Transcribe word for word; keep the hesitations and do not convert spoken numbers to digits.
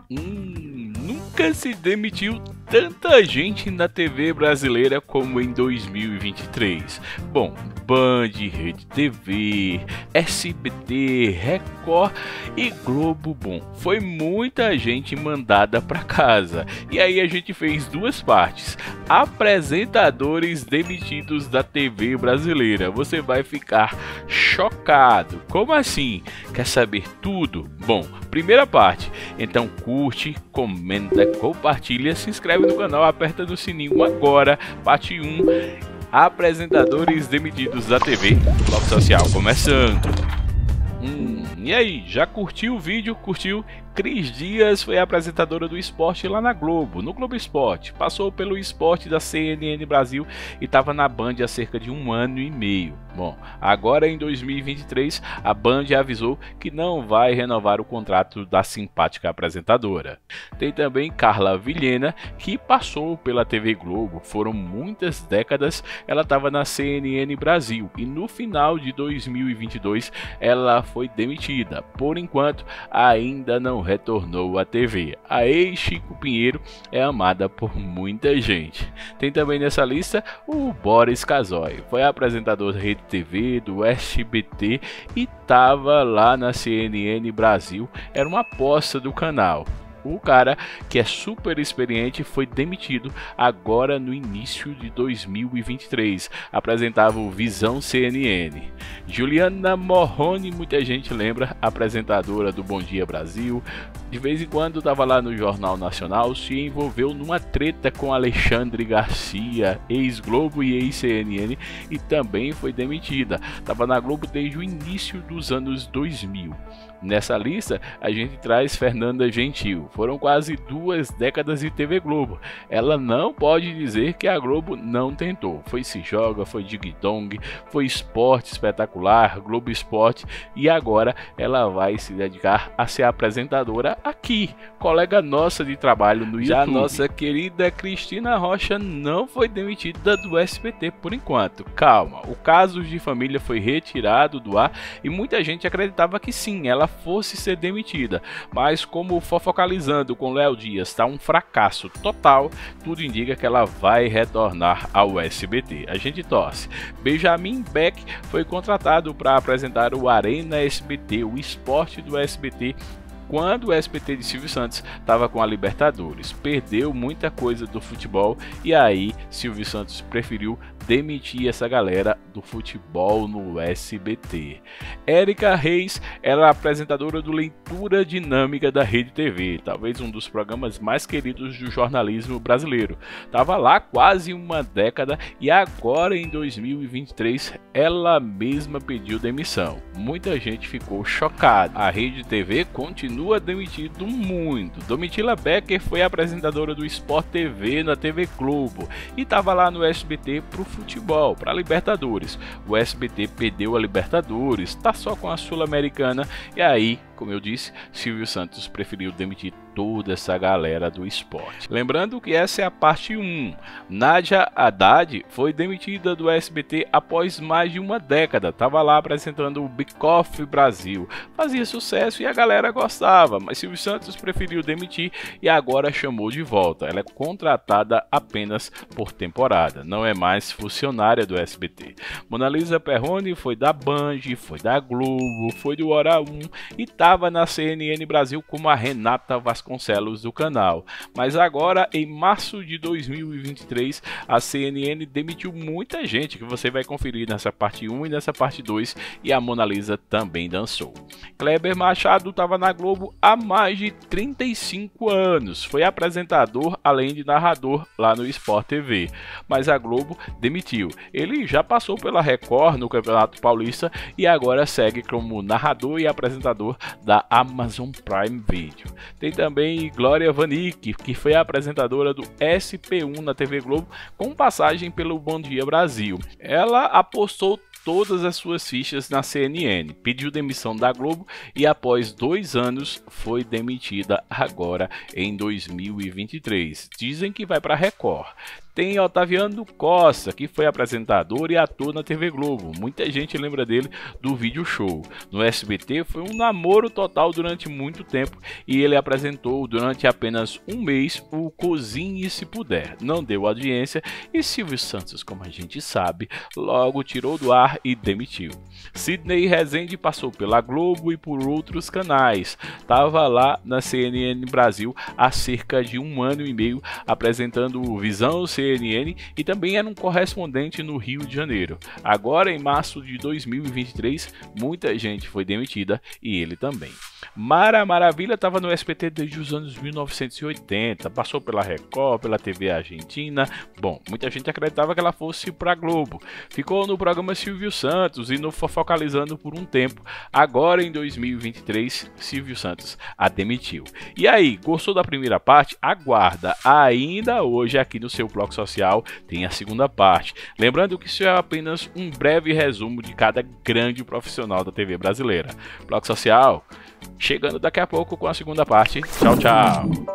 Hum, nunca se demitiu tanta gente na T V brasileira como em dois mil e vinte e três. Bom, Band, Rede T V, S B T, Record e Globo. Bom, foi muita gente mandada para casa. E aí a gente fez duas partes. Apresentadores demitidos da T V brasileira. Você vai ficar chocado. Como assim? Quer saber tudo? Bom, primeira parte. Então curte, comenta, compartilha, se inscreve no canal, aperta no sininho agora. Parte um. Apresentadores demitidos da T V. Bloco Social começando. Hum, e aí, já curtiu o vídeo? Curtiu? Cris Dias foi apresentadora do esporte lá na Globo, no Globo Esporte. Passou pelo esporte da C N N Brasil e estava na Band há cerca de um ano e meio. Bom, agora em dois mil e vinte e três, a Band avisou que não vai renovar o contrato da simpática apresentadora. Tem também Carla Vilhena, que passou pela T V Globo. Foram muitas décadas, ela estava na C N N Brasil e no final de dois mil e vinte e dois ela foi demitida. Por enquanto, ainda não retornou à T V. A ex-Chico Pinheiro é amada por muita gente. Tem também nessa lista o Boris Casoy. Foi apresentador da Rede T V, do S B T e estava lá na C N N Brasil. Era uma aposta do canal. O cara, que é super experiente, foi demitido agora no início de dois mil e vinte e três. Apresentava o Visão C N N. Juliana Morrone, muita gente lembra, apresentadora do Bom Dia Brasil. De vez em quando estava lá no Jornal Nacional, se envolveu numa treta com Alexandre Garcia, ex-Globo e ex-C N N, e também foi demitida. Estava na Globo desde o início dos anos dois mil. Nessa lista, a gente traz Fernanda Gentil. Foram quase duas décadas de T V Globo. Ela não pode dizer que a Globo não tentou. Foi Se Joga, foi Dig Dong, foi Esporte Espetacular, Globo Esporte, e agora ela vai se dedicar a ser apresentadora aqui, colega nossa de trabalho no YouTube. Já a nossa querida Cristina Rocha não foi demitida do S B T por enquanto. Calma, o Casos de Família foi retirado do ar e muita gente acreditava que sim, ela fosse ser demitida, mas como Fofocalizando com Léo Dias está um fracasso total, tudo indica que ela vai retornar ao S B T. A gente torce. Benjamin Beck foi contratado para apresentar o Arena S B T, o esporte do S B T, quando o S B T de Silvio Santos estava com a Libertadores. Perdeu muita coisa do futebol e aí Silvio Santos preferiu demitir essa galera do futebol no S B T. Érica Reis era a apresentadora do Leitura Dinâmica da Rede T V, talvez um dos programas mais queridos do jornalismo brasileiro. Estava lá quase uma década e agora em dois mil e vinte e três ela mesma pediu demissão. Muita gente ficou chocada. A Rede T V continua demitindo muito. Domitila Becker foi apresentadora do Sport T V na T V Globo e estava lá no S B T pro futebol, para Libertadores. O S B T perdeu a Libertadores, tá só com a Sul-Americana e aí, como eu disse, Silvio Santos preferiu demitir toda essa galera do esporte. Lembrando que essa é a parte um. Nádia Haddad foi demitida do S B T após mais de uma década. Tava lá apresentando o Bake Off Brasil. Fazia sucesso e a galera gostava, mas Silvio Santos preferiu demitir e agora chamou de volta. Ela é contratada apenas por temporada, não é mais funcionária do S B T. Monalisa Perrone foi da Band, foi da Globo, foi do Hora um e estava na C N N Brasil como a Renata Vasconcelos do canal. Mas agora, em março de dois mil e vinte e três, a C N N demitiu muita gente, que você vai conferir nessa parte um e nessa parte dois, e a Monalisa também dançou. Kleber Machado estava na Globo há mais de trinta e cinco anos, foi apresentador além de narrador lá no Sport T V, mas a Globo demitiu. Ele já passou pela Record no Campeonato Paulista e agora segue como narrador e apresentador da Amazon Prime Video. Tem também Glória Vanik, que foi a apresentadora do S P um na T V Globo, com passagem pelo Bom Dia Brasil. Ela apostou todas as suas fichas na C N N, pediu demissão da Globo e após dois anos foi demitida agora em dois mil e vinte e três. Dizem que vai para a Record. Tem Otaviano Costa, que foi apresentador e ator na T V Globo. Muita gente lembra dele do Vídeo Show. No S B T foi um namoro total durante muito tempo e ele apresentou durante apenas um mês o Cozinhe Se Puder. Não deu audiência e Silvio Santos, como a gente sabe, logo tirou do ar e demitiu. Sidney Rezende passou pela Globo e por outros canais. Estava lá na C N N Brasil há cerca de um ano e meio apresentando o Visão C N N e também era um correspondente no Rio de Janeiro. Agora, em março de dois mil e vinte e três, muita gente foi demitida e ele também. Mara Maravilha estava no S B T desde os anos mil novecentos e oitenta, passou pela Record, pela T V Argentina. Bom, muita gente acreditava que ela fosse para Globo. Ficou no programa Silvio Santos e no Fofocalizando por um tempo. Agora, em dois mil e vinte e três, Silvio Santos a demitiu. E aí, gostou da primeira parte? Aguarda, ainda hoje aqui no seu Bloco Social tem a segunda parte. Lembrando que isso é apenas um breve resumo de cada grande profissional da T V brasileira. Bloco Social chegando daqui a pouco com a segunda parte. Tchau, tchau!